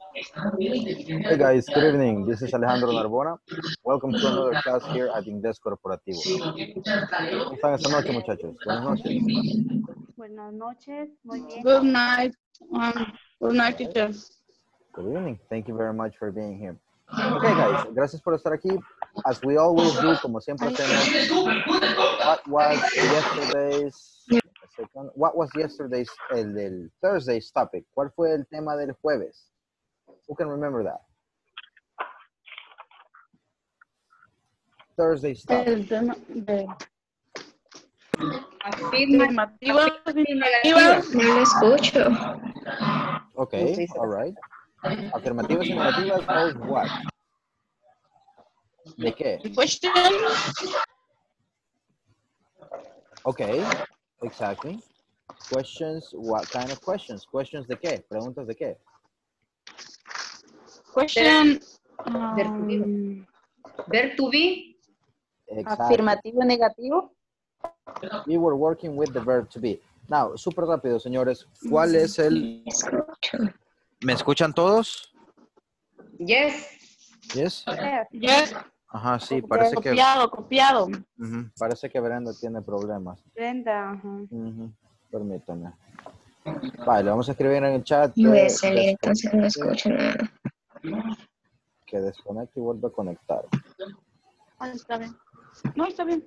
Hey guys, good evening. This is Alejandro Narbona. Welcome to another class here at Inglés Corporativo. ¿Cómo están esta noche, muchachos? Buenas noches. Buenas noches, muy bien. Good night. Good night, teacher. Good evening. Thank you very much for being here. Okay, guys, gracias por estar aquí. As we always do, como siempre hacemos, what was yesterday's, el Thursday's topic? ¿Cuál fue el tema del jueves? Who can remember that? Thursday's topic. El tema de Afirmativa. afirmativas. No lo escucho. Okay, all right. Afirmativas y negativas of what? ¿De qué? Question. Okay, exactly. Questions, what kind of questions? Questions de qué? Preguntas de qué? Question. Ver to be. Exactly. Afirmativo, negativo. We were working with the verb to be. Now, súper rápido, señores. ¿Cuál es el...? Escucho. ¿Me escuchan todos? Yes. Yes. Yes. Ajá, sí, parece que... Copiado. Ujú, parece que Brenda tiene problemas. Brenda, ajá. Ujú, permítame. Vale, vamos a escribir en el chat Voy a salir, entonces no escucho nada. que desconecte y vuelva a conectar. Ah, está bien. No, está bien.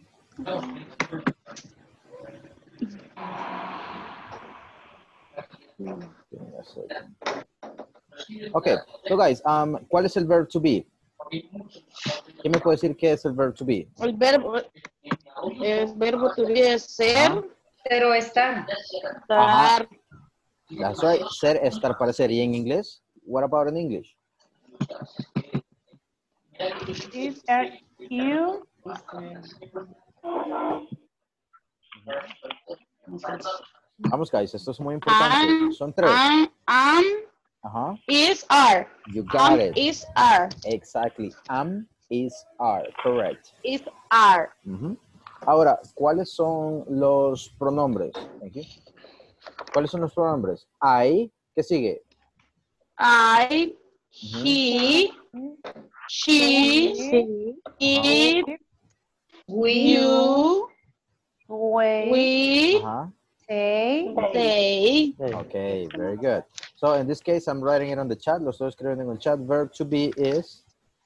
Ok, so guys, ¿cuál es el verb to be? ¿Quién me puede decir qué es el verb to be? El verbo to be es ser, Pero está. estar. That's right. Ser, estar, parecer. ¿Y en inglés? What about in English? Is, are you? Vamos, guys, esto es muy importante. Son tres. Am, Ajá. is, are. You got it. Is, are. Exactly. Am, is, are. Correct. Is, are. Ujú. Ahora, ¿cuáles son los pronombres? Thank you. ¿Cuáles son los pronombres? I, ¿qué sigue? I, he, she, it, you, we, Ajá. they. Okay, very good. So in this case, I'm writing it on the chat. Lo estoy escribiendo en el chat. Verb to be is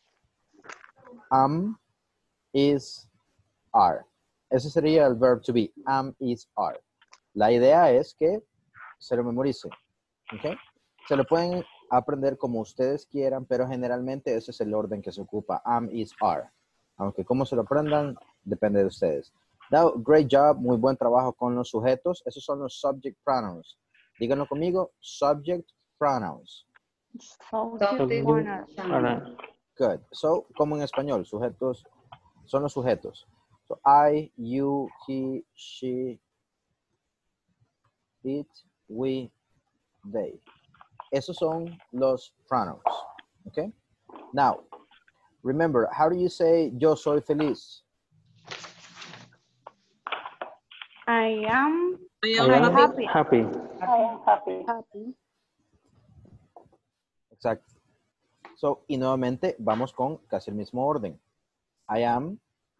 am, is, are. Ese sería el verb to be. Am, is, are. La idea es que se lo memoricen. ¿Okay? Se lo pueden aprender como ustedes quieran, pero generalmente ese es el orden que se ocupa. Am, is, are. Aunque como se lo aprendan, depende de ustedes. Now, great job. Muy buen trabajo con los sujetos. Esos son los subject pronouns. Díganlo conmigo. Subject pronouns. Good. So, como en español, sujetos son los sujetos. So, I, you, he, she, it, we, they. Esos son los pronouns. Okay? Now, remember, how do you say yo soy feliz? I am happy. happy. Exacto. So, y nuevamente vamos con casi el mismo orden. I am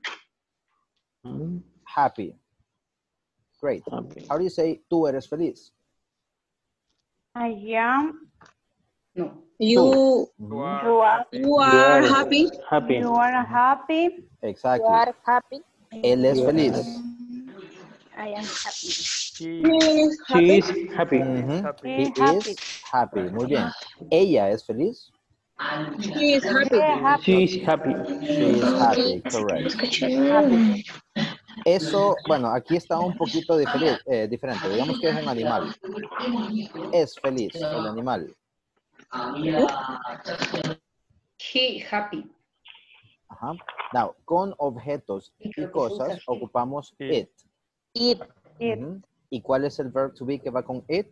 happy. Great. How do you say tú eres feliz? I am. No. You are happy. You are happy. Exactly. You are happy. Él es feliz. I am happy. She is happy. Ujú. He He happy. is happy. Muy bien. Ella es feliz. She is happy. She is happy. Correct. Escucho nada. Eso, bueno, aquí está un poquito diferente. Digamos que es un animal. Es feliz el animal. He happy. Ajá. Now, con objetos y cosas ocupamos it. It. Ujú. ¿Y cuál es el verb to be que va con it?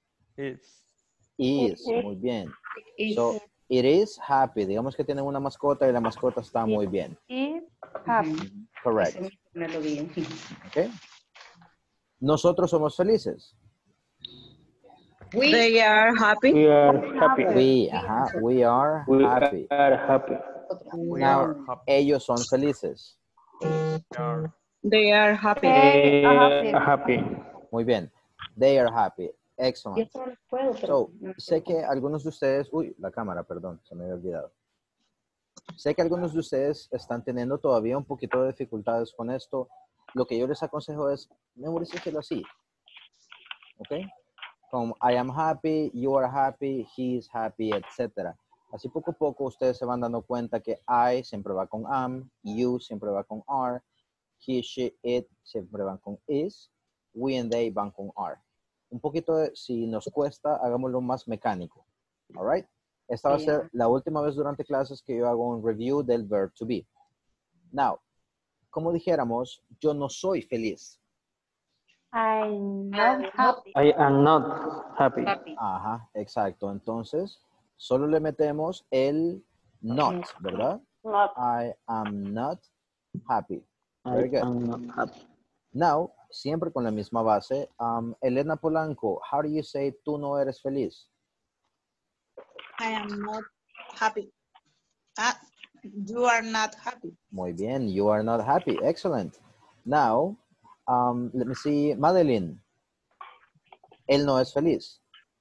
Is. Muy bien. Is. So, it is happy. Digamos que tienen una mascota y la mascota está muy bien. Is happy. Correct. Ese me lo vi. Okay. Nosotros somos felices. We, They are happy. We are happy. We are We happy. are happy. Now, ellos son felices. They are happy. They happy. are happy. Muy bien. They are happy. yo Excellent. solo puedo, pero So, no sé puedo. que algunos de ustedes, la cámara, perdón, se me había olvidado. Sé que algunos de ustedes están teniendo todavía un poquito de dificultades con esto. Lo que yo les aconsejo es, memorícenselo así. ¿Ok? Como I am happy, you are happy, he is happy, etc. Así poco a poco ustedes se van dando cuenta que I siempre va con am, you siempre va con are, he, she, it siempre van con is, we and they van con are. Un poquito de, si nos cuesta, hagámoslo más mecánico. All right? Esta va a ser la última vez durante clases que yo hago un review del verb to be. Now, como dijéramos, yo no soy feliz. I'm not happy. I am not happy. Happy. Ajá, exacto. Entonces, solo le metemos el not, ¿verdad? Not. I am not happy. Very I good. am not happy. Now, siempre con la misma base. Elena Polanco, how do you say tú no eres feliz? I am not happy. You are not happy. Muy bien, you are not happy. Excellent. Now, let me see, Madeline. Él no es feliz.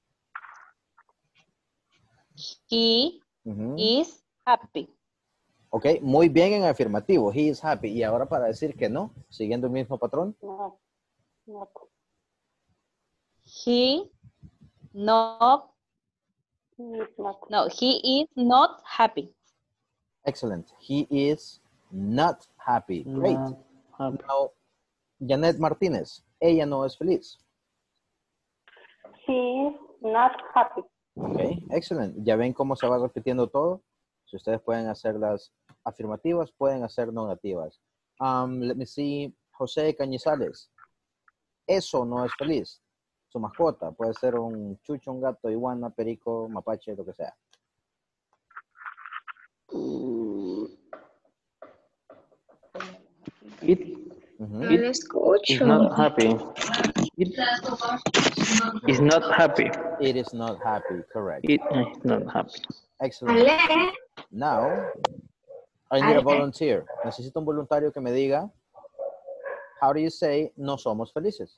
He Ujú. is happy. Ok, muy bien en afirmativo. He is happy. Y ahora para decir que no, siguiendo el mismo patrón. No. Not. He not. No, he is not happy. Excellent. He is not happy. Great. Not happy. Now, Janet Martínez. Ella no es feliz. He is not happy. Ok, excellent. Ya ven cómo se va repitiendo todo. Si ustedes pueden hacer las afirmativas, pueden hacer negativas. Let me see. José Cañizales. Eso no es feliz. Su mascota puede ser un chucho, un gato, iguana, perico, mapache, lo que sea. It Ujú. is not happy. It is not happy. It is not happy. Correct. It is not happy. Excellent. Now, I need a volunteer. Necesito un voluntario que me diga, how do you say no somos felices?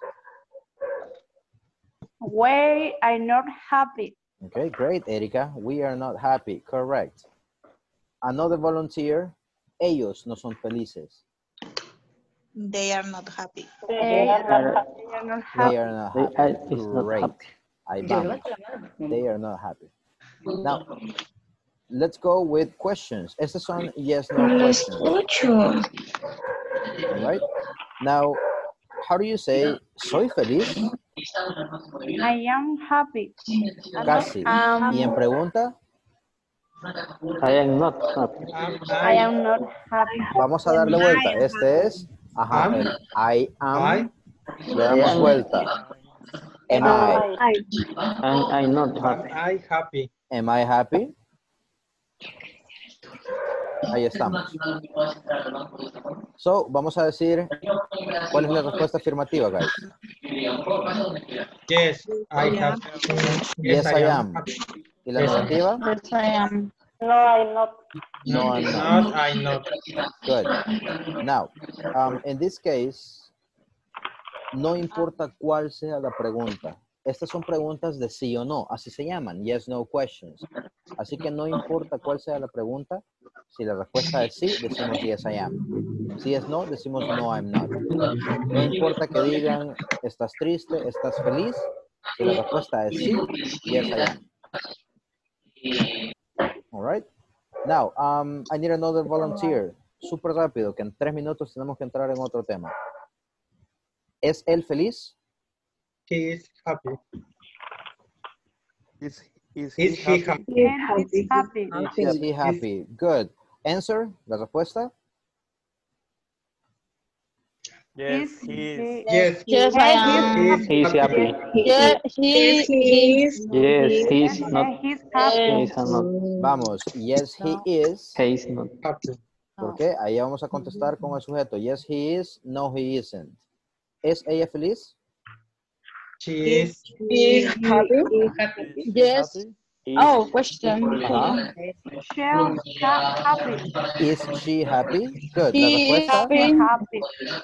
We are not happy. Okay, great, Erika. We are not happy. Correct. Another volunteer. Ellos no son felices. They are not happy. They are not happy. They are not They happy. are is not Great. happy. Ahí Yo vamos. levanto la mano. No, They are not happy. Now, let's go with questions. Estas son yes, no questions. All right. Now, how do you say soy feliz? I am happy. Casi. Y en pregunta, I am not happy. I am not happy. vamos a darle vuelta. Este es, ajá, el I am. Le damos vuelta. Am I? And I not happy. I happy. Am I happy? Ahí estamos. So, vamos a decir, ¿cuál es la respuesta afirmativa, guys? Yes, I have. Yes, I am. happy. ¿Y la Yes, I am. negativa? Yes, I am. No, I'm not. No, I'm not. Not, I not. Good. Now, in this case, no importa cuál sea la pregunta. Estas son preguntas de sí o no, así se llaman, yes, no questions. Así que no importa cuál sea la pregunta, si la respuesta es sí, decimos yes, I am. Si es no, decimos no, I'm not. No importa que digan, ¿estás triste? ¿Estás feliz? Si la respuesta es sí, yes, I am. All right. Now, I need another volunteer. Súper rápido, que en 3 minutos tenemos que entrar en otro tema. ¿Es él feliz? He is happy. Is Is he he happy? happy? Happy. Is he happy? Good. Answer, la respuesta. Yes, he is. Yes, Yes, I am. he is happy. Yes, he is. Yes, he is not. He's He happy. is not. Vamos, yes, he is. He is not. Happy. ¿Por qué? Ahí vamos a contestar con el sujeto. Yes, he is. No, he isn't. ¿Es ella feliz? She is happy. Happy. Is she Yes. happy? Oh, question. Ajá. Happy. Is she happy? Good. La She is respuesta, happy. Happy.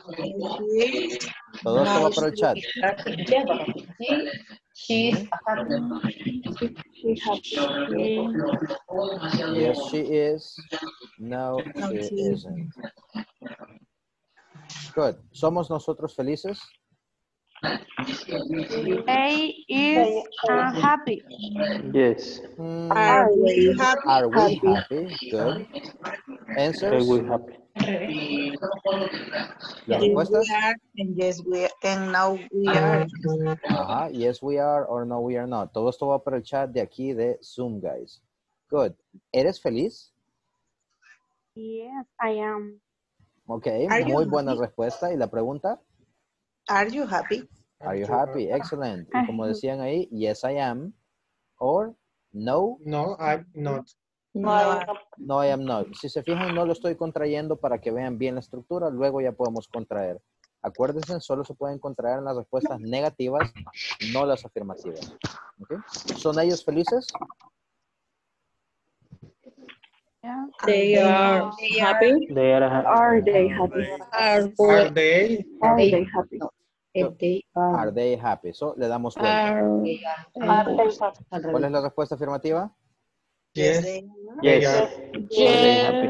todo esto va para el chat. Happy. Yeah, but she's happy. She happy. Yes, she is. No, No, she she isn't. Good. ¿Somos nosotros felices? They is happy. Yes. Are we happy? Are we happy? Good. Are Answers? we happy? Las Yes, we respuestas? are, and yes, we and now we are. Ajá. Yes, we are or no, we are not. Todo esto va para el chat de aquí de Zoom, guys. Good. ¿Eres feliz? Yes, I am. Ok, Are you muy buena happy? respuesta. ¿Y la pregunta? Are you happy? Are you happy? Excellent. Y como decían ahí, yes, I am. Or no, no, I'm not. no, I am not. Si se fijan, no lo estoy contrayendo para que vean bien la estructura. Luego ya podemos contraer. Acuérdense, solo se pueden contraer en las respuestas negativas, no las afirmativas. ¿Okay? ¿Son ellos felices? Yeah. They are happy. They are happy. Are they happy? Are they? Are they happy? If they are. Are they happy? So, le damos vuelta. Are, They are. Are they happy? ¿Cuál es la respuesta afirmativa? Yes, they Yes. are. Are they happy?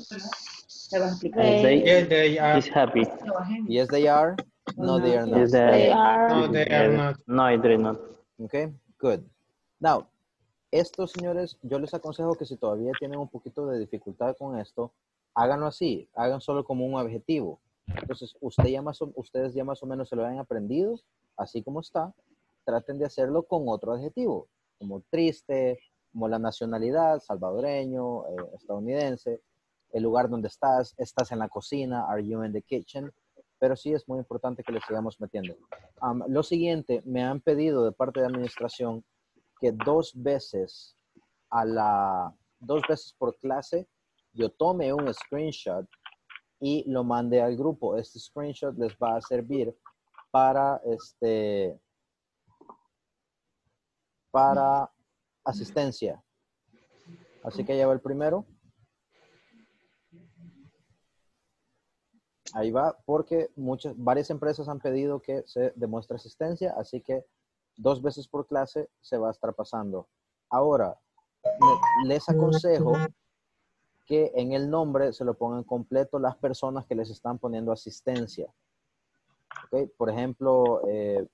They, Yes, they are. Is happy. Yes, they are. No, they are not. Yes, they are. No, they are not. No, they're not. Okay, good. Now, estos señores, yo les aconsejo que si todavía tienen un poquito de dificultad con esto, háganlo así, hagan solo como un adjetivo. Entonces, ustedes ya más o menos se lo han aprendido, así como está, traten de hacerlo con otro adjetivo, como triste, como la nacionalidad, salvadoreño, estadounidense, el lugar donde estás en la cocina, are you in the kitchen, pero sí es muy importante que le sigamos metiendo. Lo siguiente, me han pedido de parte de administración que 2 veces por clase yo tome un screenshot y lo mande al grupo. Este screenshot les va a servir para asistencia. Así que ya va el primero. Ahí va, porque varias empresas han pedido que se demuestre asistencia, así que 2 veces por clase se va a estar pasando. Ahora, les aconsejo que en el nombre se lo pongan completo las personas que les están poniendo asistencia. ¿Okay? Por ejemplo,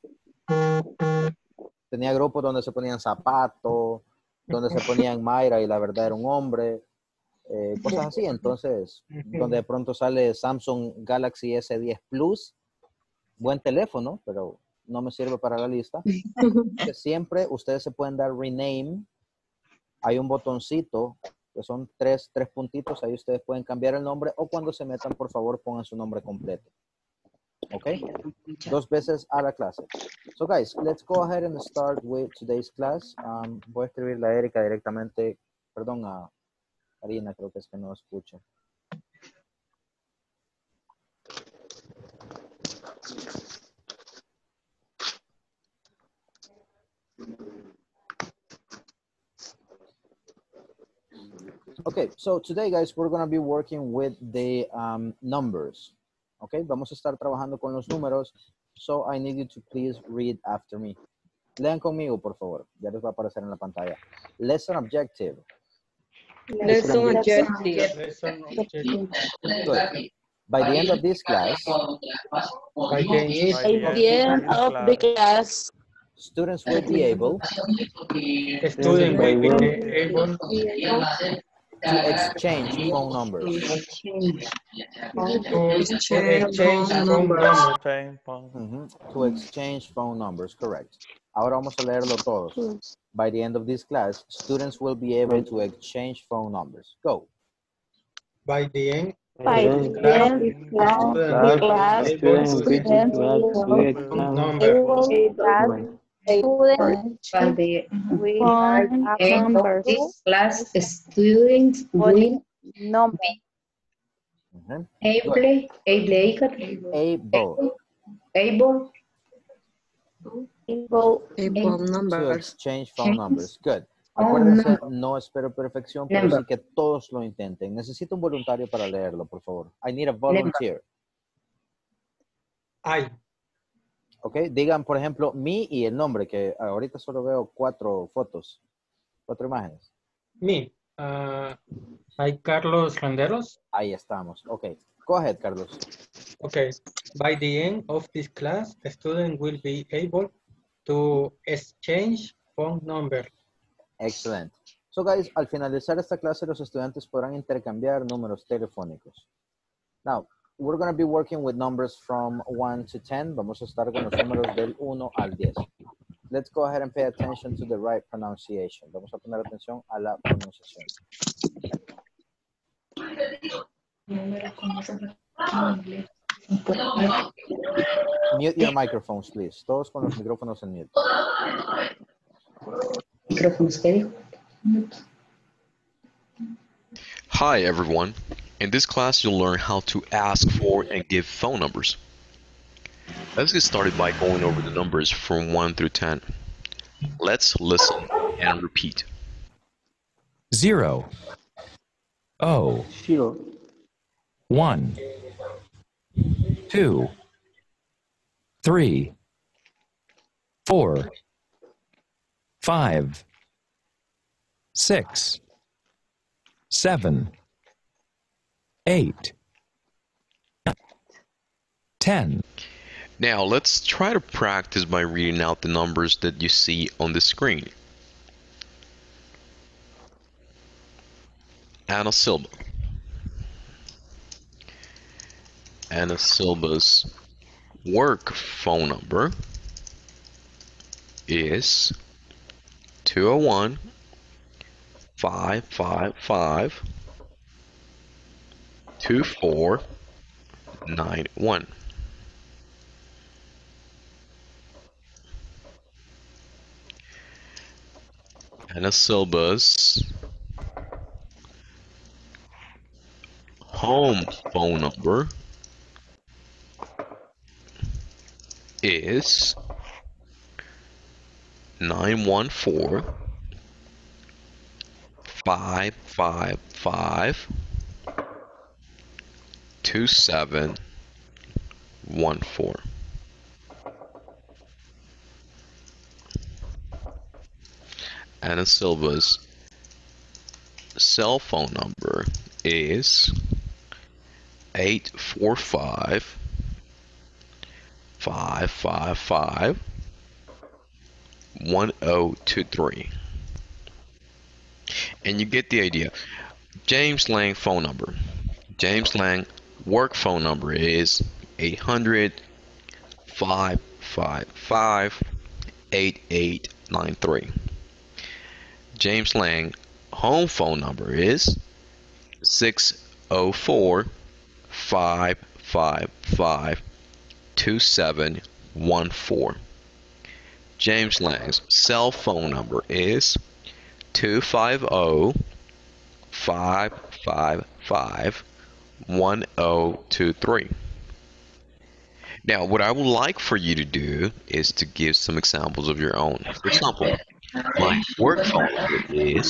tenía grupos donde se ponían Zapato, donde se ponían Mayra y la verdad era un hombre. Cosas así, entonces, donde de pronto sale Samsung Galaxy S10 Plus, buen teléfono, pero no me sirve para la lista. Siempre ustedes se pueden dar rename, hay un botoncito, que son tres puntitos, ahí ustedes pueden cambiar el nombre, o cuando se metan, por favor, pongan su nombre completo. ¿Ok? 2 veces a la clase. So guys, let's go ahead and start with today's class. Voy a escribirle a Erika directamente, perdón, a Karina, creo que es que no escucho. Okay, so today, guys, we're going to be working with the numbers. Okay, vamos a estar trabajando con los números. So I need you to please read after me. Lean conmigo, por favor. Ya les va a aparecer en la pantalla. Lesson objective. Lesson objective. Lesson objective. Good. By the end of this class, By the end At the end of the class, students will be able student will be able to exchange phone numbers. to exchange phone numbers. To exchange phone numbers, correct. Ahora vamos a leerlo todos. By the end of this class, students will be able to exchange phone numbers. Go. By the end by the end of the class, Students will be students able to will exchange number. By the Phone end of numbers. this class, students will Number. Able Able. Able To numbers. exchange phone numbers. Good. Phone Acuérdense, no espero perfección, pero Number. sí que todos lo intenten. Necesito un voluntario para leerlo, por favor. I need a volunteer. I. Ok, digan, por ejemplo, me y el nombre, que ahorita solo veo 4 fotos, 4 imágenes. Me. I, Carlos Renderos. Ahí estamos. Ok, go ahead, Carlos. Okay. By the end of this class, the student will be able to exchange phone number. Excellent. So, guys, al finalizar esta clase, los estudiantes podrán intercambiar números telefónicos. Now, we're going to be working with numbers from 1 to 10. Vamos a estar con los números del 1 al 10. Let's go ahead and pay attention to the right pronunciation. Vamos a poner atención a la pronunciación. Mute your microphones, please. Todos con los micrófonos en mute. Micrófonos, ¿qué dijo? Hi everyone. In this class you'll learn how to ask for and give phone numbers. Let's get started by going over the numbers from 1 through 10. Let's listen and repeat. 0. O. 0. 1. 2. 3. 4. 5. 6. 7. 8. 10. Now let's try to practice by reading out the numbers that you see on the screen. Ana Silva. Ana Silva's work phone number is 201 555 2491. Ana Silva's home phone number is 914 555 2714. Ana Silva's cell phone number is 845 555 1023. And you get the idea. James Lang phone number. James Lang work phone number is 800 555 8893. James Lang home phone number is 604 555 2714. James Lang's cell phone number is 250 555 1023. Now, what I would like for you to do is to give some examples of your own. For example, my work phone number is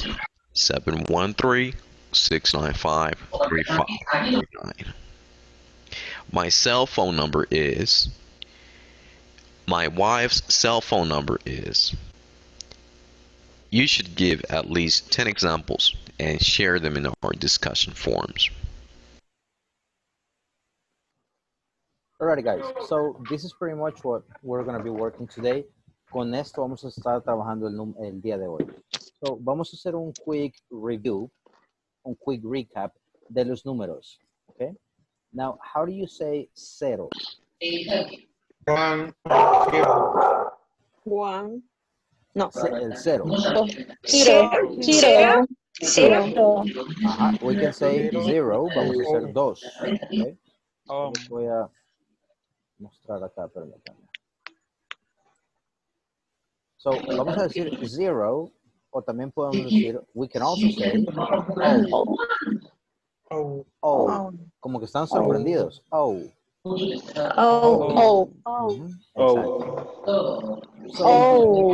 713-695-3539. My cell phone number is, my wife's cell phone number is. You should give at least 10 examples and share them in our discussion forums. Alright guys, so this is pretty much what we're going to be working today. Con esto vamos a estar trabajando el día de hoy. So, vamos a hacer un quick review, un quick recap de los números. Okay? Now, how do you say cero? 1, 1. No. El cero. Zero. Ajá, we can say zero, vamos a hacer dos. Okay? Voy a mostrar acá, permítanme. So, vamos a decir zero, o también podemos decir, we can also say, oh, como que están sorprendidos. Oh. Oh. Exacto. So, Oh.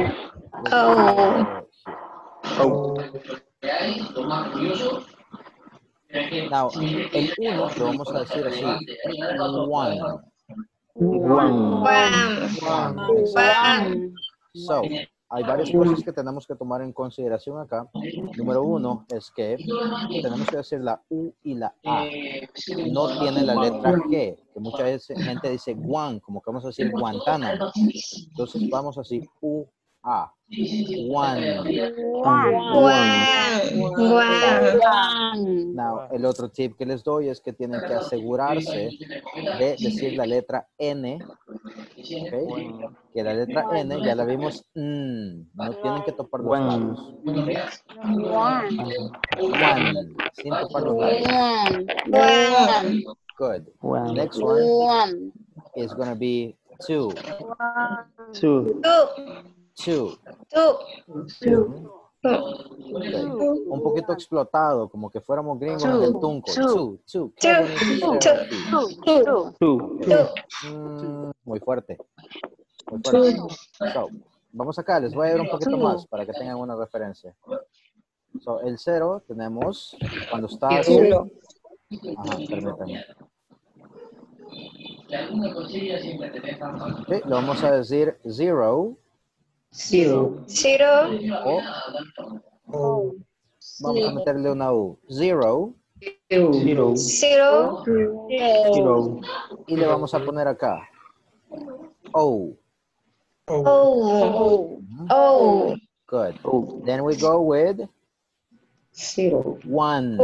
Now, el 1 lo vamos a decir así. One. So, hay varias cosas que tenemos que tomar en consideración acá. Número 1 es que tenemos que decir la U y la A. No tiene la letra G, que mucha gente dice Guan, como que vamos a decir Guantánamo. Entonces vamos así, U, A. One. Now, el otro tip que les doy es que tienen que asegurarse de decir la letra N. ¿Okay? Que la letra N ya la vimos. No tienen que topar los labios. ¿Okay? One. Sin topar los labios. Good. Next one is going to be two. Two. Okay. Un poquito explotado, como que fuéramos gringos en el tunco. Two. Muy fuerte. So, vamos acá, les voy a dar un poquito más para que tengan una referencia. So, el 0 tenemos cuando está así. Ajá, permítanme. Okay, lo vamos a decir 0. O vamos a meterle una U. 0. Y le vamos a poner acá. O. Good. Then we go with 1.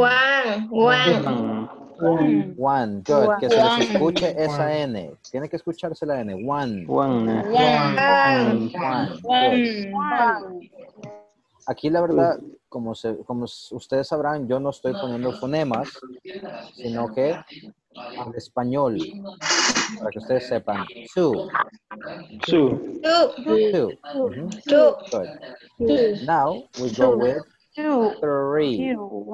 1. Good. Que se les escuche esa N. Tiene que escucharse la N. 1. Aquí la verdad, como ustedes sabrán, yo no estoy poniendo fonemas, sino que al español, para que ustedes sepan. Two. Good. Now we go with 3.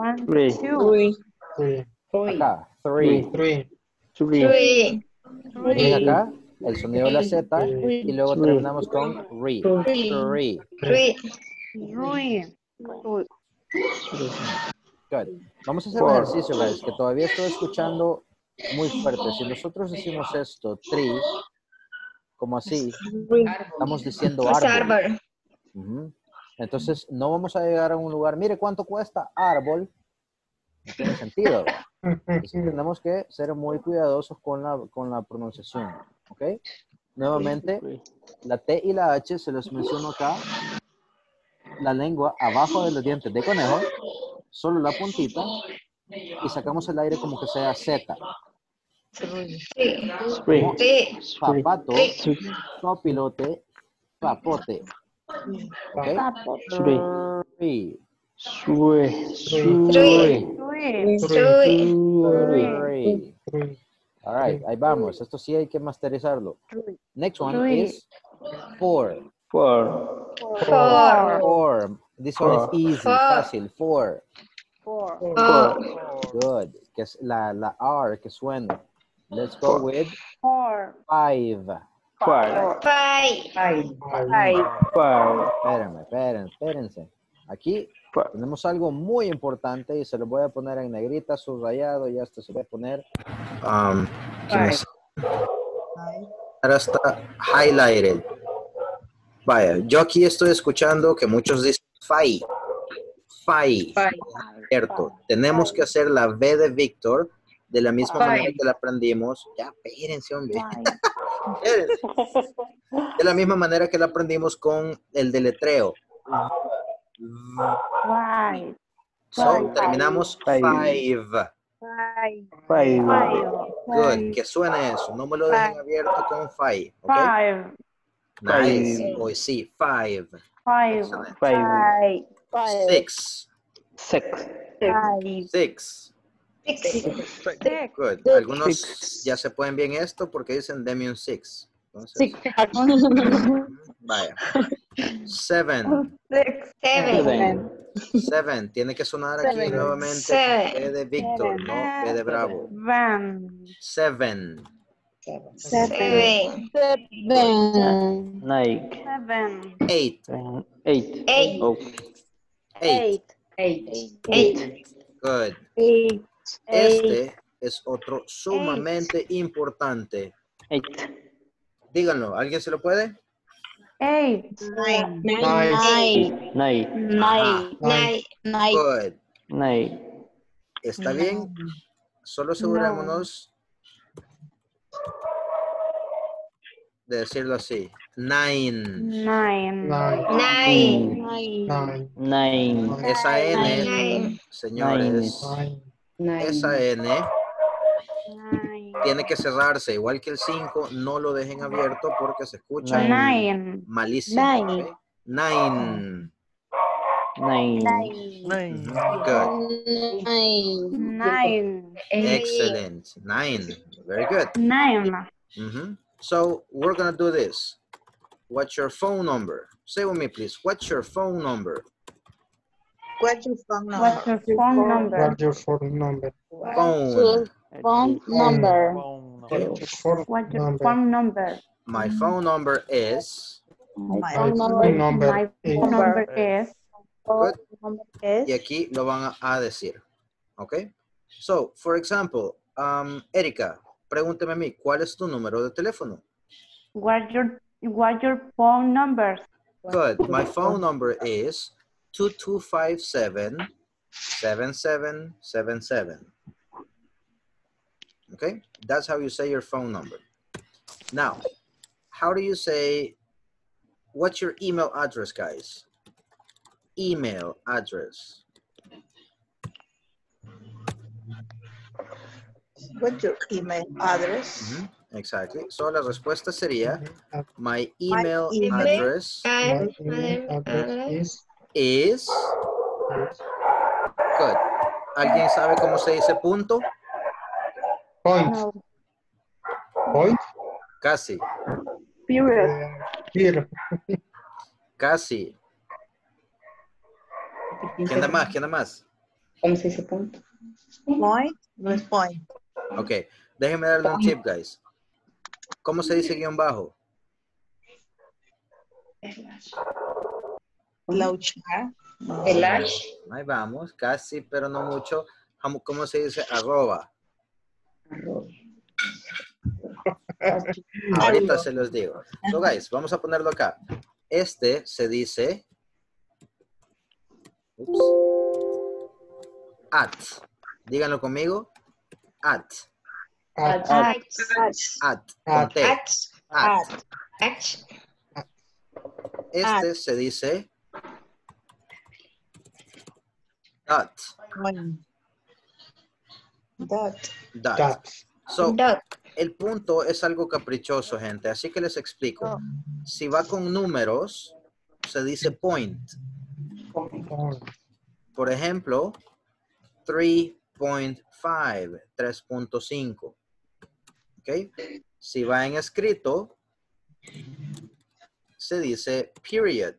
Acá, 3. Y acá, el sonido de la Z, y luego terminamos con re. 3. Good. Vamos a hacer un ejercicio, guys, que todavía estoy escuchando muy fuerte. Si nosotros decimos esto, tree, como así, estamos diciendo árbol. Entonces, no vamos a llegar a un lugar, mire cuánto cuesta árbol. No tiene sentido. Entonces, tenemos que ser muy cuidadosos con la pronunciación. ¿Ok? Nuevamente, la T y la H se los menciono acá. La lengua abajo de los dientes de conejo, solo la puntita, y sacamos el aire como que sea Z. Papato, sopilote, papote. ¿Ok? All right, ahí vamos. Esto sí hay que masterizarlo. Next one is 4. 4. This one is easy, fácil. 4. Good. Que es la R que suena. Let's go with 5. Espérense. Aquí tenemos algo muy importante y se lo voy a poner en negrita, subrayado, y hasta se va a poner ahora está highlighted. Vaya, yo aquí estoy escuchando que muchos dicen Fai. Cierto. Tenemos que hacer la V de Víctor de la misma manera que la aprendimos. Ya, espérense, hombre. De la misma manera que la aprendimos con el deletreo. So, terminamos 5. Good. Que suene eso. No me lo dejen abierto con 5. ¿Ok? Nice. Hoy sí. 5. 6. Good. Algunos ya se pueden bien esto porque dicen deme un 6. Entonces, vaya. 7. 7. Tiene que sonar aquí nuevamente. B de Víctor, no B de Bravo. 7. Seven. Nine. 8. 8. Oh, 8. Good. Este es otro sumamente importante. 8. Díganlo, ¿alguien se lo puede? 9. 9. Good. 9. ¿Está bien? Solo asegurémonos de decirlo así. 9. 9. Esa N, señores, esa N tiene que cerrarse, igual que el 5, no lo dejen abierto porque se escucha malísimo. ¿Okay? 9. 9. Good. Excellent. 9. Very good. So we're going to do this. What's your phone number? Say with me, please. What's your phone number? What's your phone number? What's your phone number? What's your phone number? Phone. Phone number. Phone What's your phone number? My phone number is. My phone number My phone number is. Good. Y aquí lo van a decir. ¿Ok? So, for example, Erika, pregúnteme a mí, ¿cuál es tu número de teléfono? What's your phone number? Good. My phone number is 2257-7777. Okay? That's how you say your phone number. Now, how do you say, what's your email address, guys? Email address. What's your email address? Exactly. So la respuesta sería, my email address is. Good. ¿Alguien sabe cómo se dice punto? Point. No. Point. Casi. Period. Here. Casi. ¿Quién da más? ¿Quién da más? ¿Cómo se dice punto? Point. No es point. Ok. Déjenme darle un tip, guys. ¿Cómo se dice guión bajo? Lauchar. El hash. Ahí vamos. Casi, pero no mucho. ¿Cómo se dice arroba? Ahorita se los digo. So, guys, vamos a ponerlo acá. Este se dice at. Díganlo conmigo. At. Con T. At. Este se dice dot. Dot. So, el punto es algo caprichoso, gente. Así que les explico. Si va con números, se dice point. Por ejemplo, 3.5, 3.5. ¿Ok? Si va en escrito, se dice period.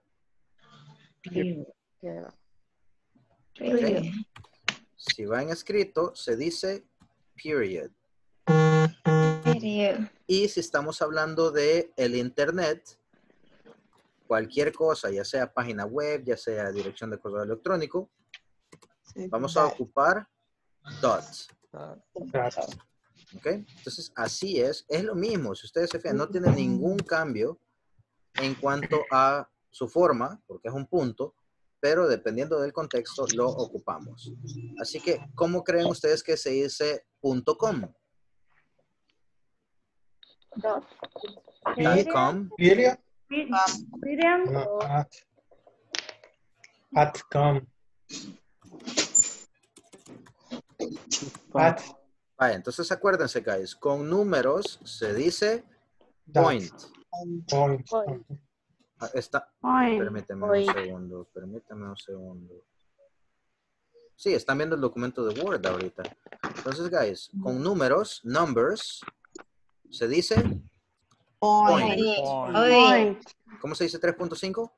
¿Ok? Si va en escrito, se dice period. Y si estamos hablando de el internet, cualquier cosa, ya sea página web, ya sea dirección de correo electrónico, vamos a ocupar dot. ¿Ok? Entonces, así es lo mismo. Si ustedes se fijan, no tiene ningún cambio en cuanto a su forma, porque es un punto, pero dependiendo del contexto, lo ocupamos. Así que, ¿cómo creen ustedes que se dice .com? .com. .com. Vaya, entonces acuérdense, guys, con números se dice point. Permíteme un segundo. Sí, están viendo el documento de Word ahorita. Entonces, guys, con números, numbers, se dice point. ¿Cómo se dice 3.5?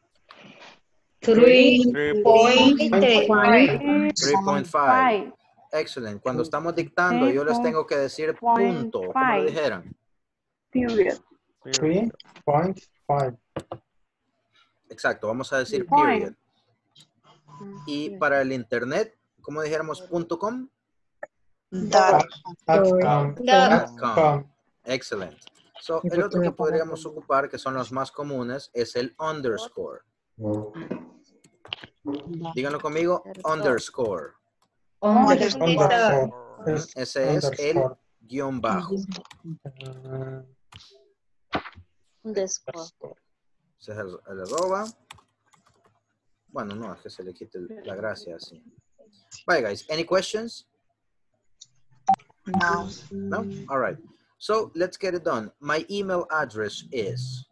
3.5. Excellent. Cuando estamos dictando, yo les tengo que decir punto. ¿Cómo lo dijeran? Period. 3.5. Exacto, vamos a decir Point. period. Y para el internet, ¿cómo dijéramos .com? .com. Excellent. So, el otro que podríamos ocupar, que son los más comunes, es el underscore. Díganlo conmigo, underscore. Ese es el guión bajo. Underscore. Ese es el arroba. Bueno, no, es que se le quite la gracia así. Bye, guys. Any questions? No. No? All right. So, let's get it done. My email address is...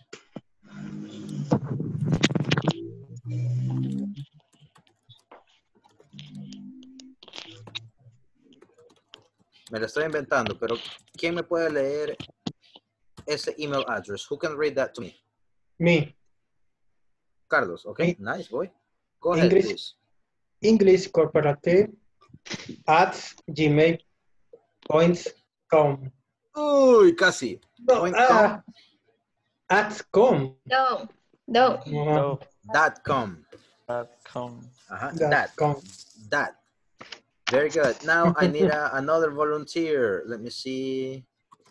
Me lo estoy inventando, pero ¿quién me puede leer ese email address? Who can read that to me? Me. Carlos, okay? Me. Nice, boy. Go ahead, please. English Corporative at gmail.com. Uy, casi. No, at com. No. .com. Uh-huh. .com. That. Very good. Now I need another volunteer. Let me see.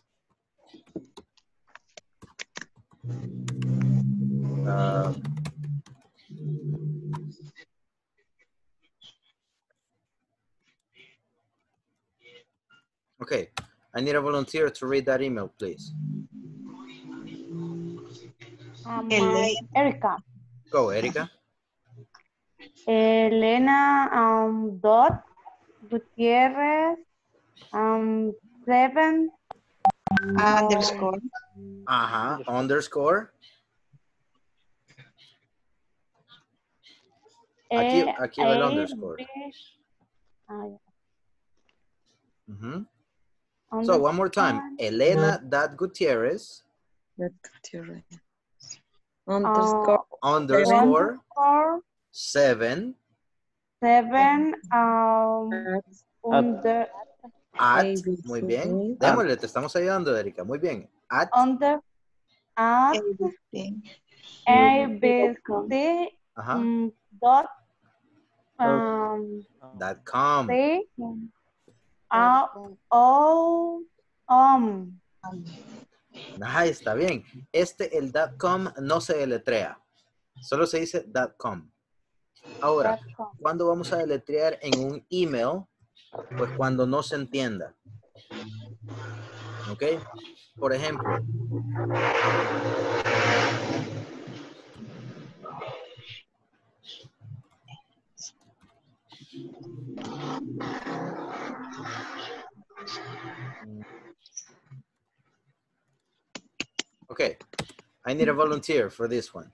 Okay. I need a volunteer to read that email, please. Erica. Go, Erica. Elena dot Gutierrez 7 Underscore. Ajá. Underscore. Aquí va el underscore. So one more time. Elena.Gutierrez. Underscore. 7. At. Muy bien. Démosle, te estamos ayudando, Erika. Muy bien. At. ABC dot .com. Nice, está bien. El .com no se deletrea. Solo se dice .com. Ahora, ¿cuándo vamos a deletrear en un email? Pues cuando no se entienda. ¿Ok? Por ejemplo. Okay. I need a volunteer for this one.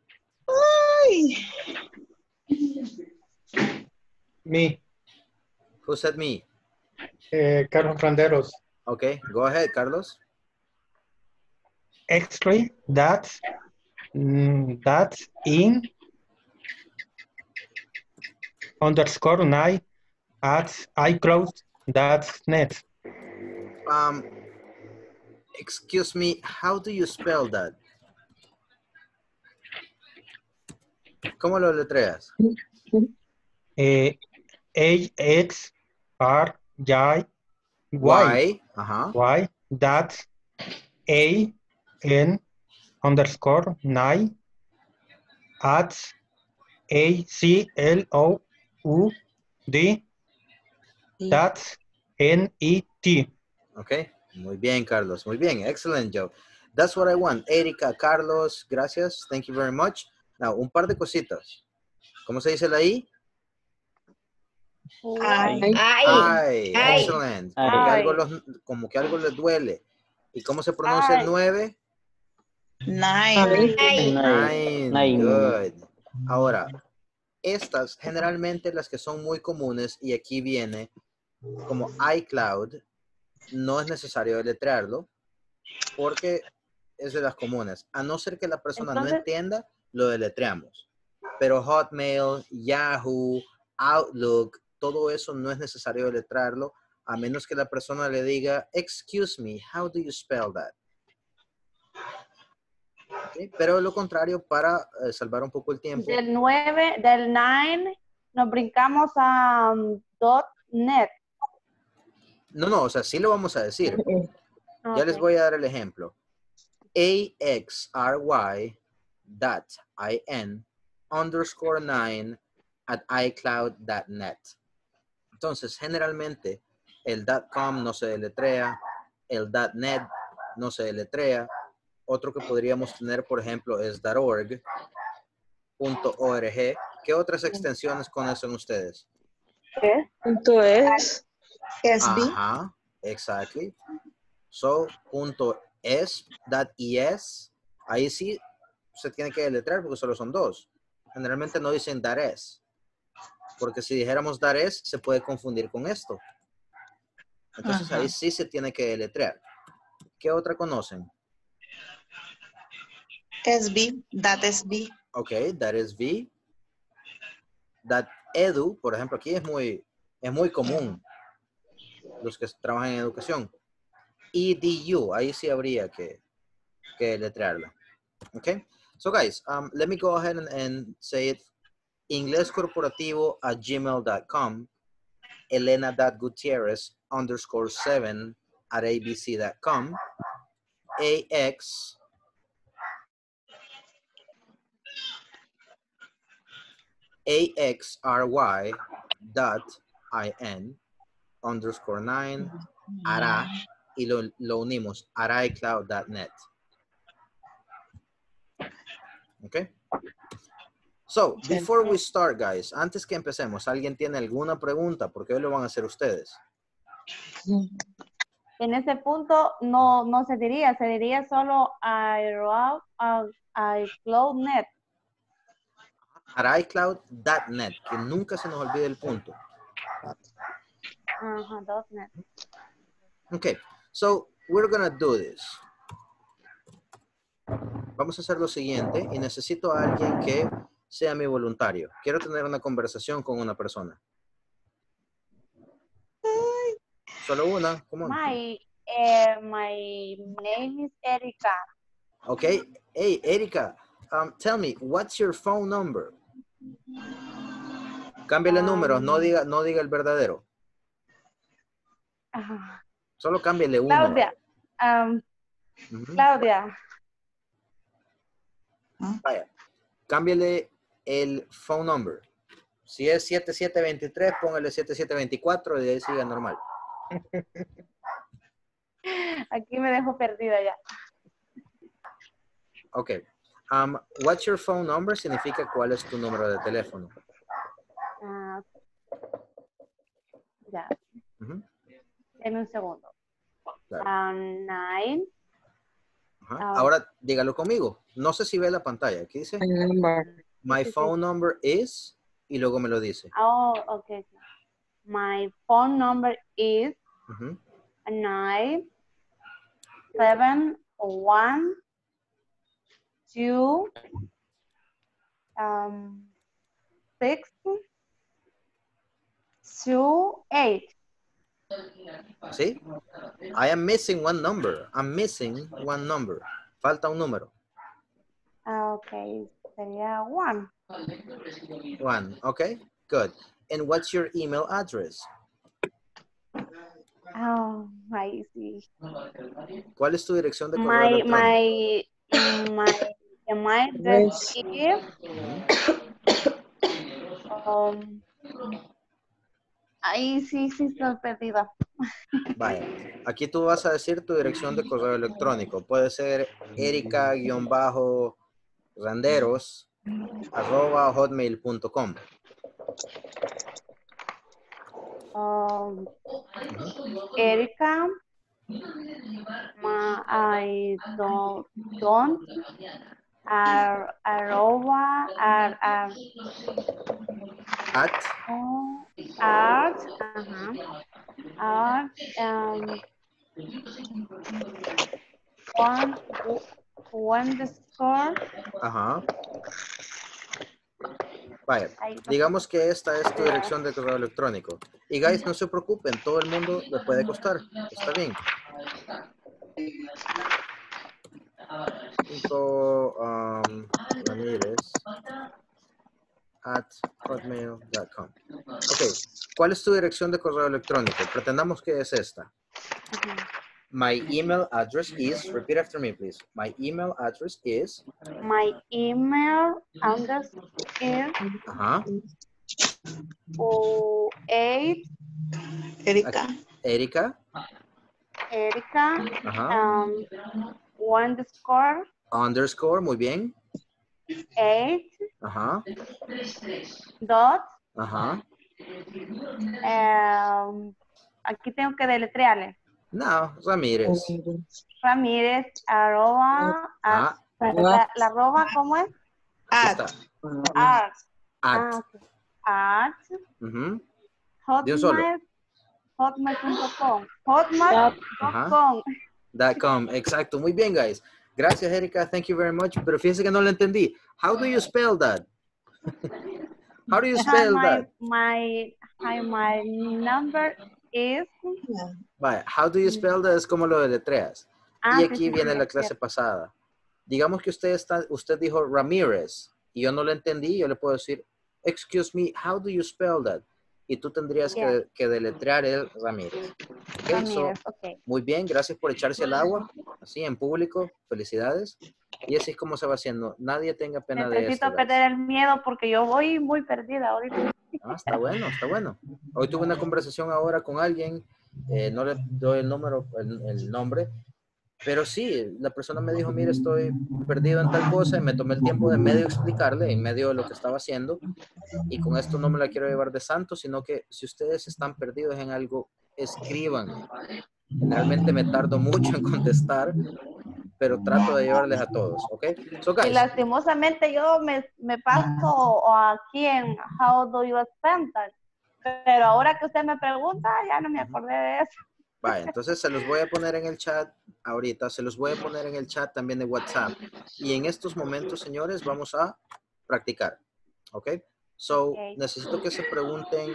Me. Who said me? Carlos Randeros. Okay, go ahead, Carlos. X3 that's in underscore 9 at iCloud.net. Excuse me, how do you spell that? ¿Cómo lo letreas? AXRY Ajá. Y that AN underscore 9 at ACLOUD that NET. Okay, muy bien, Carlos. Muy bien, excellent job. That's what I want. Erika, Carlos, gracias. Thank you very much. Now, un par de cositas. ¿Cómo se dice la I? Ay, excellent. Como que algo les duele. ¿Y cómo se pronuncia el 9? 9. Good. Ahora, estas generalmente las que son muy comunes, y aquí viene como iCloud, no es necesario deletrearlo porque es de las comunes. A no ser que la persona no entienda, lo deletreamos. Pero Hotmail, Yahoo, Outlook, todo eso no es necesario deletrearlo, a menos que la persona le diga, excuse me, how do you spell that? Okay. Pero lo contrario, para salvar un poco el tiempo. Del 9 nos brincamos a .net. No, o sea, sí lo vamos a decir. Ya les voy a dar el ejemplo. axry.in_9 Entonces, generalmente, el .com no se deletrea, el .net no se deletrea. Otro que podríamos tener, por ejemplo, es .org. .org. ¿Qué otras extensiones conocen ustedes? .es. SB. Ajá, exactly. So, .es, ahí sí se tiene que deletrear porque solo son dos. Generalmente no dicen .es. Porque si dijéramos .es, se puede confundir con esto. Entonces ahí sí se tiene que deletrear. ¿Qué otra conocen? SB. .sb. Ok, .sb. .edu, por ejemplo, aquí es muy común los que trabajan en educación. EDU, ahí sí habría que deletrearla. Okay, so guys, let me go ahead and say it. inglescorporativo@gmail.com, elena.gutierrez_7@abc.com, axry.in_9 ara, y lo unimos, araycloud.net. Okay. So, before we start, guys, antes que empecemos, ¿alguien tiene alguna pregunta? Porque hoy lo van a hacer ustedes. En ese punto no se diría solo iCloud.net. iCloud.net, que nunca se nos olvide el punto. Ajá, .net. Okay, so we're gonna do this. Vamos a hacer lo siguiente y necesito a alguien que sea mi voluntario. Quiero tener una conversación con una persona. Solo una. Come on. My name is Erika. Okay. Hey, Erika, tell me, what's your phone number? Cámbiale números, no diga el verdadero. Solo cámbiale uno. Claudia. Claudia. Vaya, cámbiale el phone number. Si es 7723, póngale 7724 y de ahí siga normal. Aquí me dejo perdida ya. Ok. What's your phone number significa cuál es tu número de teléfono. Ya. En un segundo. Claro. 9. Ahora dígalo conmigo. No sé si ve la pantalla. Aquí dice. My phone number is. Y luego me lo dice. Oh, okay. My phone number is 9 7 1 2 6 2 8. ¿Sí? I am missing one number. I'm missing one number. Falta un número. Okay, sería 1. 1, okay, good. And what's your email address? Oh, I see. ¿Cuál es tu dirección de correo electrónico? My address is ahí sí estoy perdida. Vaya, aquí tú vas a decir tu dirección de correo electrónico. Puede ser erica-randeros@hotmail.com. Erika, I don't @1_. Vaya, digamos que esta es tu dirección de correo electrónico. Y guys, no se preocupen, todo el mundo le puede costar. Está bien. Ramírez @hotmail.com. Ok, ¿cuál es tu dirección de correo electrónico? Pretendamos que es esta. My email address is, repeat after me, please. My email address is. My email address is Ajá. 8. Erika. Erika. Ajá. Underscore, muy bien. 8. Ajá. Dot. Ajá. Aquí tengo que deletrearle. No, Ramírez. Ramírez, arroba, Ah. la arroba, ¿cómo es? At. Ujú. De un solo. Hotmail.com. Hotmail.com. .com, exacto. Muy bien, guys. Gracias, Erika. Thank you very much. Pero fíjense que no lo entendí. How do you spell that? How do you spell that? My number is. Vaya, how do you spell that? Es como lo deletreas. Y aquí viene la clase pasada. Digamos que usted dijo Ramírez y yo no lo entendí. Yo le puedo decir, excuse me, how do you spell that? Y tú tendrías que deletrear el Ramírez. Okay, Okay. Muy bien, gracias por echarse al agua, así en público, felicidades. Y así es como se va haciendo. Nadie tenga pena de esto. Necesito perder el miedo porque yo voy muy perdida ahorita. Está bueno, está bueno. Hoy tuve una conversación ahora con alguien, no le doy el nombre, pero sí, la persona me dijo, mire, estoy perdido en tal cosa y me tomé el tiempo de medio explicarle, en medio de lo que estaba haciendo. Y con esto no me la quiero llevar de santo, sino que si ustedes están perdidos en algo, escríbanme. Generalmente me tardo mucho en contestar, pero trato de llevarles a todos, ¿ok? So, guys, y lastimosamente yo me paso aquí en How do you spend that? Pero ahora que usted me pregunta, ya no me acordé de eso. Vale, entonces se los voy a poner en el chat ahorita, se los voy a poner en el chat también de WhatsApp. Y en estos momentos, señores, vamos a practicar, ¿ok? So, necesito que se pregunten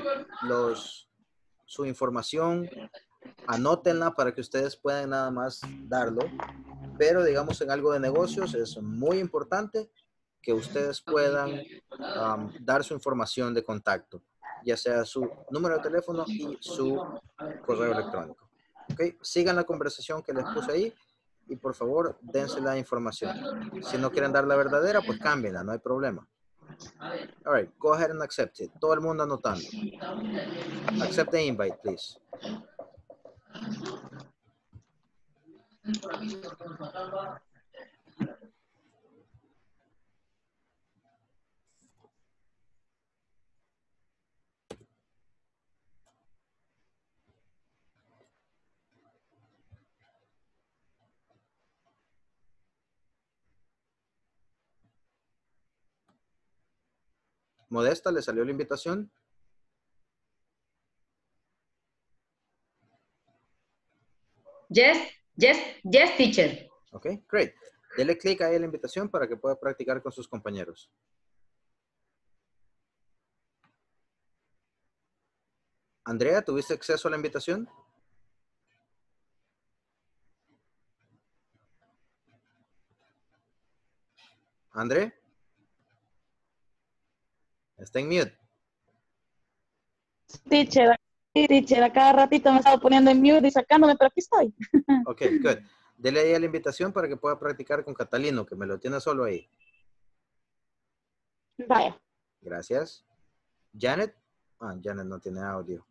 su información, anótenla para que ustedes puedan nada más darlo. Pero digamos en algo de negocios es muy importante que ustedes puedan dar su información de contacto, ya sea su número de teléfono y su correo electrónico. ¿Okay? Sigan la conversación que les puse ahí y por favor dense la información. Si no quieren dar la verdadera, pues cámbienla, no hay problema. All right, go ahead and accept it. Todo el mundo anotando. Accept the invite, please. Modesta, ¿le salió la invitación? Yes, teacher. Ok, great. Dele clic ahí a la invitación para que pueda practicar con sus compañeros. Andrea, ¿tuviste acceso a la invitación? ¿André? Está en mute. Teacher, a cada ratito me estaba poniendo en mute y sacándome, pero aquí estoy. Ok, good. Dele ahí a la invitación para que pueda practicar con Catalino, que me lo tiene solo ahí. Vaya. Gracias. Janet. Janet no tiene audio.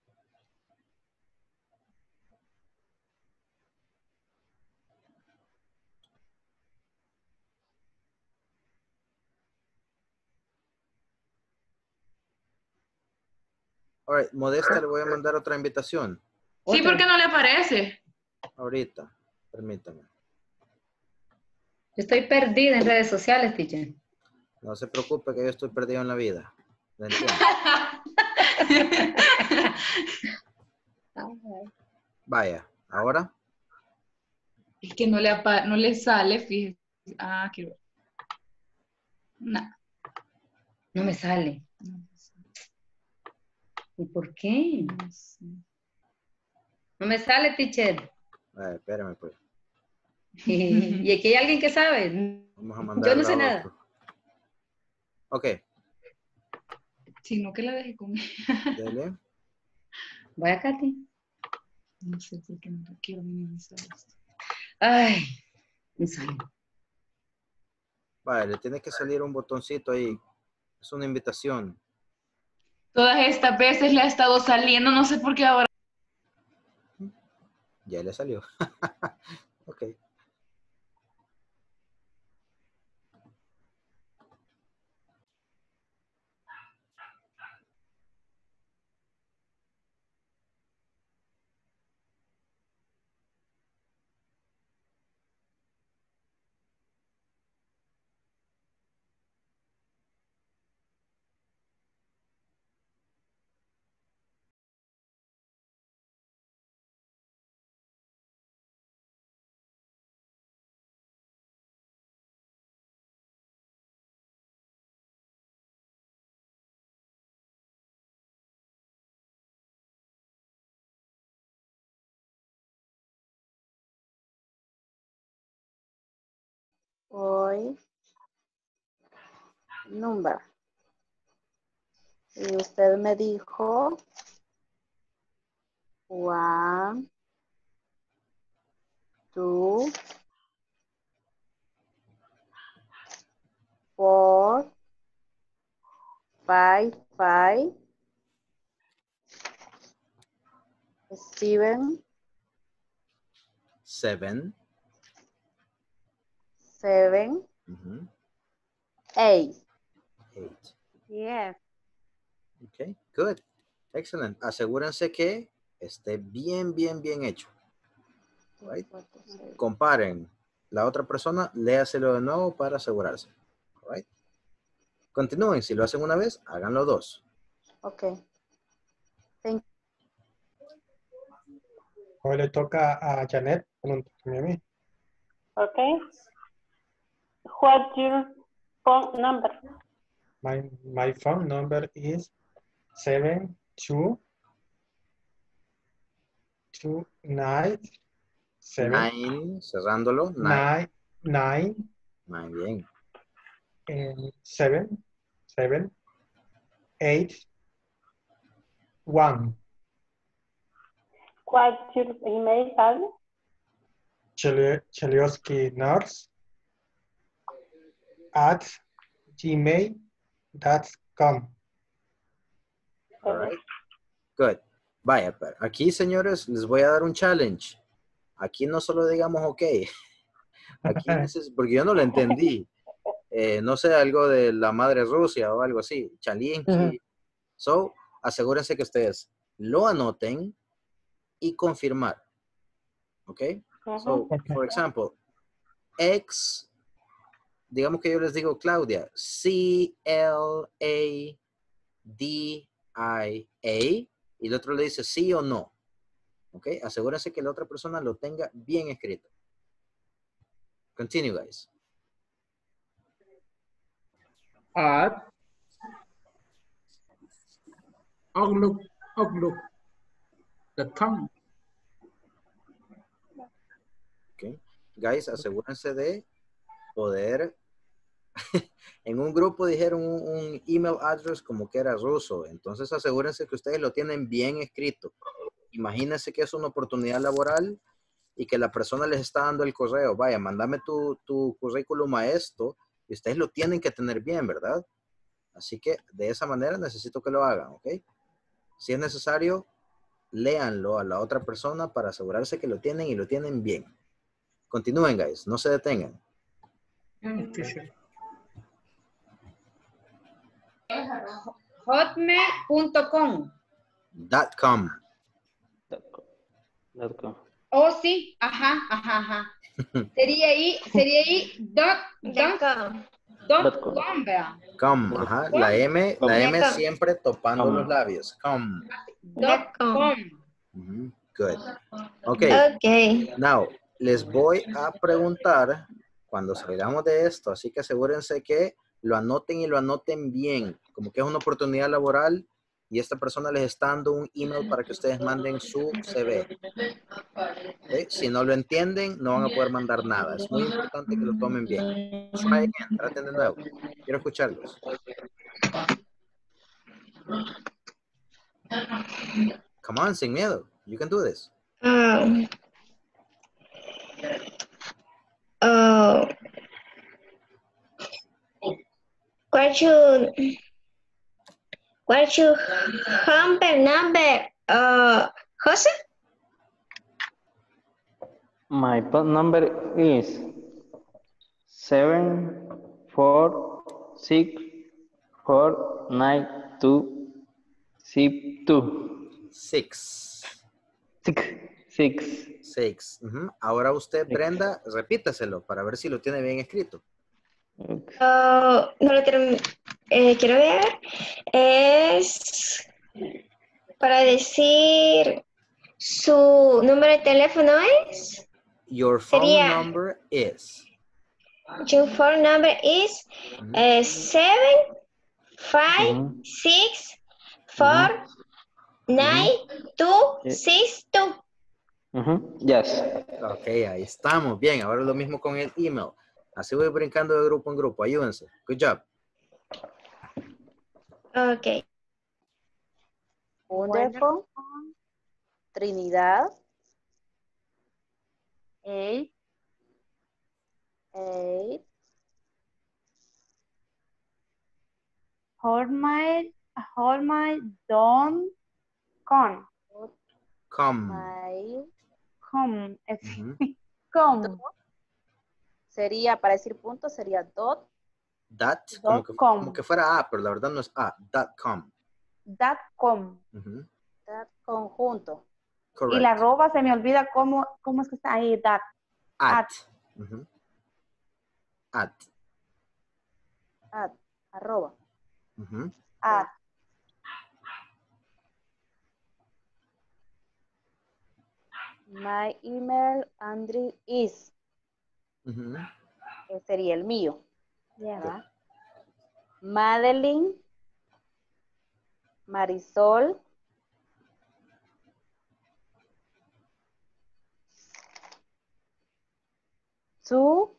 All right, Modesta, le voy a mandar otra invitación. Sí, ¿por qué no le aparece? Ahorita, permítame. Estoy perdida en redes sociales, teacher. No se preocupe que yo estoy perdido en la vida. ¿Me entiende? Vaya, ¿ahora? Es que no le sale, fíjese. Quiero ver. No. No me sale. ¿Y por qué? No me sale, teacher. Espérame, pues. Y aquí hay alguien que sabe. Vamos a mandar Yo no sé nada. Ok. Sino que la dejé con Dele. Vaya, Katy. No sé por qué no quiero minimizar esto. Ay, me sale. Vale, le tiene que salir un botoncito ahí. Es una invitación. Todas estas veces le ha estado saliendo, no sé por qué ahora. Ya le salió. Ok. Hoy, number. Y usted me dijo 1, 2, 4, 5, 7, 7. 7, 8. 8. Yes. Ok, good. Excellent. Asegúrense que esté bien hecho. Right? Comparen. La otra persona, léaselo de nuevo para asegurarse. Right? Continúen. Si lo hacen una vez, háganlo 2. Ok. Thank Hoy le toca a Janet. Pregúntame a mí. Okay. What's your phone number? My phone number is 7229 9, cerrándolo. 9. 9 Bien. 7 8 1. What's your email address? Chelioski Nurse at gmail.com. All right. Good. Vaya, pero aquí, señores, les voy a dar un challenge. Aquí no solo digamos ok. Aquí porque yo no lo entendí. No sé, algo de la madre Rusia o algo así. Chalinki. So, asegúrense que ustedes lo anoten y confirmar. ¿Ok? So, for example, X, digamos que yo les digo Claudia, C-L-A-D-I-A, y el otro le dice sí o no. ¿Ok? Asegúrense que la otra persona lo tenga bien escrito. Continue, guys. At Outlook.com. Okay. Guys, asegúrense de poder. En un grupo dijeron un email address como que era ruso. Entonces asegúrense que ustedes lo tienen bien escrito. Imagínense que es una oportunidad laboral y que la persona les está dando el correo. Vaya, mándame tu currículum a esto. Y ustedes lo tienen que tener bien, ¿verdad? Así que de esa manera necesito que lo hagan, ¿ok? Si es necesario, léanlo a la otra persona para asegurarse que lo tienen y lo tienen bien. Continúen, guys. No se detengan. Hotmail.com. .com. Oh, sí. Ajá. Sería ahí .com, ¿verdad? Com, ajá. La M siempre topando los labios. Com. .com. Good. Ok. Now, les voy a preguntar cuando salgamos de esto, así que asegúrense que lo anoten y lo anoten bien, como que es una oportunidad laboral y esta persona les está dando un email para que ustedes manden su CV. ¿Okay? Si no lo entienden, no van a poder mandar nada. Es muy importante que lo tomen bien. Try again, traten de nuevo. Quiero escucharlos. Come on, sin miedo. You can do this. What's your home number, Jose? My phone number is 7464926. 6. Ahora usted, Brenda, repítaselo para ver si lo tiene bien escrito. No lo quiero ver. Es para decir su número de teléfono es. Your phone number is. Your phone number is 756492662. Yes. Ok, ahí estamos. Bien, ahora lo mismo con el email. Así voy brincando de grupo en grupo. Ayúdense. Good job. Ok. Wonderful. Trinidad. 8. Don't con. Come. Come. Sería, para decir punto, sería dot. Como que fuera A, pero la verdad no es A. .com. .com. Conjunto. Correct. Y la arroba se me olvida cómo es que está ahí. At. Arroba. At. My email address is. Sería el mío. ¿Verdad? Madeline. Marisol. Su.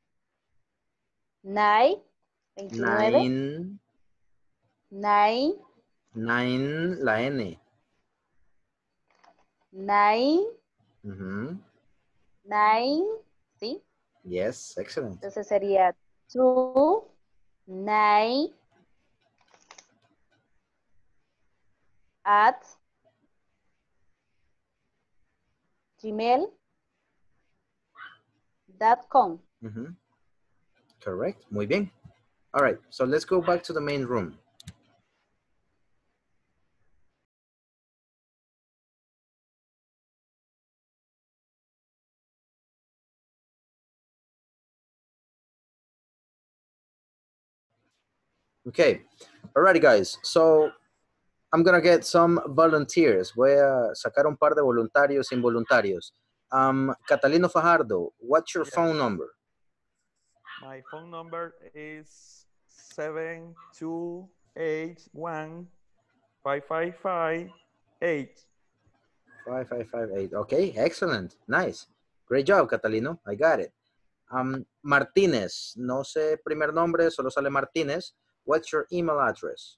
9. 29. 9. La N. 9. 9. ¿Sí? Yes, excellent. Entonces sería 2, 9 at gmail.com. Correct. Muy bien. All right. So let's go back to the main room. Okay. Alrighty, guys. So I'm going to get some volunteers. Voy a sacar un par de voluntarios involuntarios. Catalino Fajardo, what's your phone number? My phone number is 728155558. 5558. Okay, excellent. Nice. Great job, Catalino. I got it. Martínez, no sé primer nombre, solo sale Martínez. What's your email address?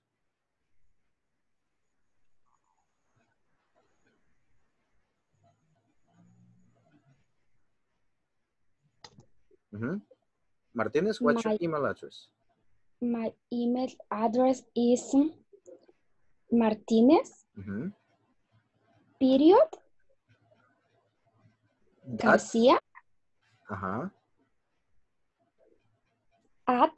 Martínez, what's your email address? My email address is Martinez, period, Garcia, at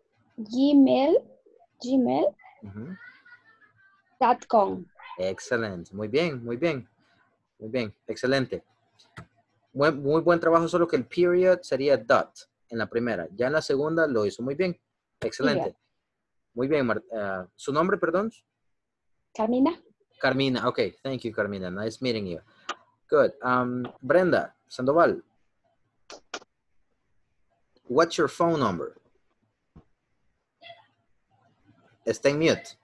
gmail.com. Excellent. Muy bien, muy bien. Muy bien, excelente. Muy buen trabajo, solo que el period sería dot en la primera. Ya en la segunda lo hizo muy bien. Excelente. Period. Muy bien. ¿Su nombre, perdón? Carmina. Carmina. Okay. Thank you, Carmina. Nice meeting you. Good. Brenda Sandoval. What's your phone number? Está en mute.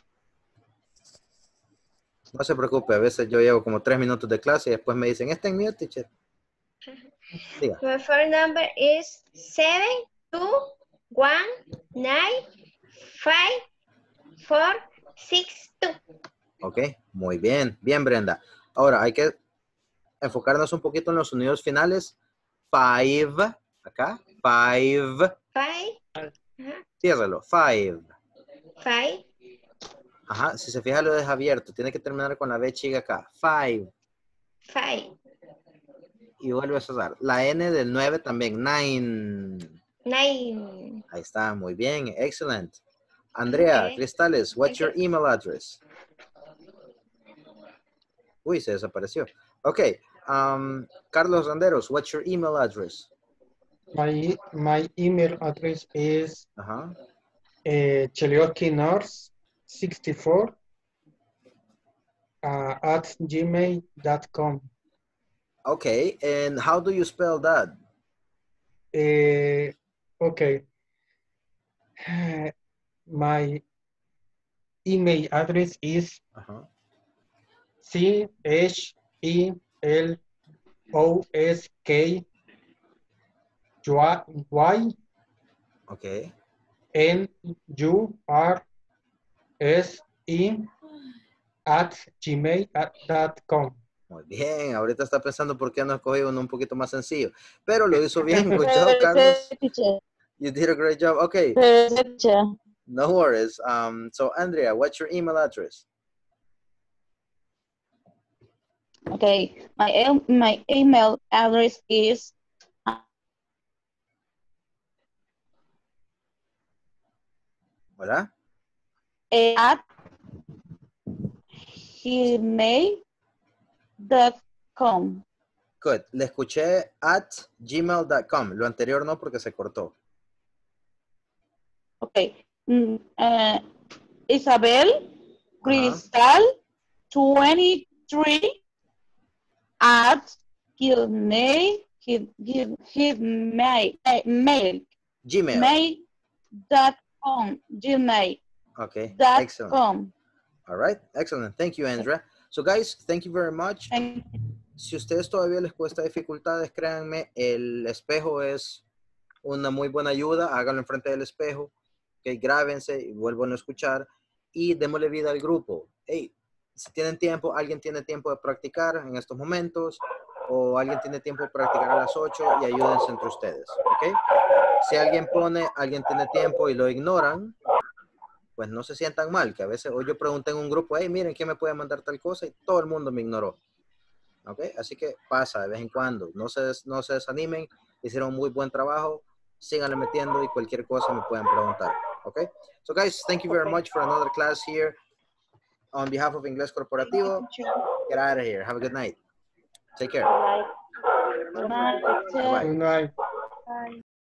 No se preocupe, a veces yo llevo como 3 minutos de clase y después me dicen, está en mute, teacher. Diga. My phone number is 721954562. Ok, muy bien. Bien, Brenda. Ahora hay que enfocarnos un poquito en los sonidos finales. 5, acá. 5. 5. Ciérralo. 5. 5. Ajá, si se fija lo deja abierto. Tiene que terminar con la B chica acá. 5. 5. Y vuelve a cerrar. La N del 9 también. 9. 9. Ahí está, muy bien. Excellent. Andrea, Okay. Cristales, what's your email address? Uy, se desapareció. Ok. Carlos Randeros, what's your email address? My email address is Chelioski-North64 at gmail.com. Okay, and how do you spell that? Okay. My email address is CHELOSKY Okay. NURSE at gmail.com. Muy bien, ahorita está pensando por qué no escogí uno un poquito más sencillo, pero lo hizo bien. Good job, Carlos. You did a great job. Okay. No worries. So Andrea, what's your email address? Okay, my email address is Hola. At gmail.com. Good. Le escuché at gmail.com. Lo anterior no porque se cortó. Okay. Isabel Cristal 23 at gmail.com. Gmail. Okay. .com. Excellent. All right. Excellent. Thank you, Andrea. So, guys, thank you very much. Si a ustedes todavía les cuesta dificultades, créanme, el espejo es una muy buena ayuda. Háganlo enfrente del espejo. Okay, grábense y vuelvan a escuchar. Y démosle vida al grupo. Hey, si tienen tiempo, alguien tiene tiempo de practicar en estos momentos, o alguien tiene tiempo de practicar a las 8 y ayúdense entre ustedes. ¿Ok? Si alguien tiene tiempo y lo ignoran, pues no se sientan mal, que a veces hoy yo pregunté en un grupo, hey, miren, ¿quién me puede mandar tal cosa? Y todo el mundo me ignoró. ¿Ok? Así que pasa de vez en cuando. No se desanimen. Hicieron muy buen trabajo. Síganle metiendo y cualquier cosa me pueden preguntar. ¿Ok? So, guys, thank you very much for another class here. On behalf of Inglés Corporativo, get out of here. Have a good night. Take care. Good night. Bye-bye. Good night.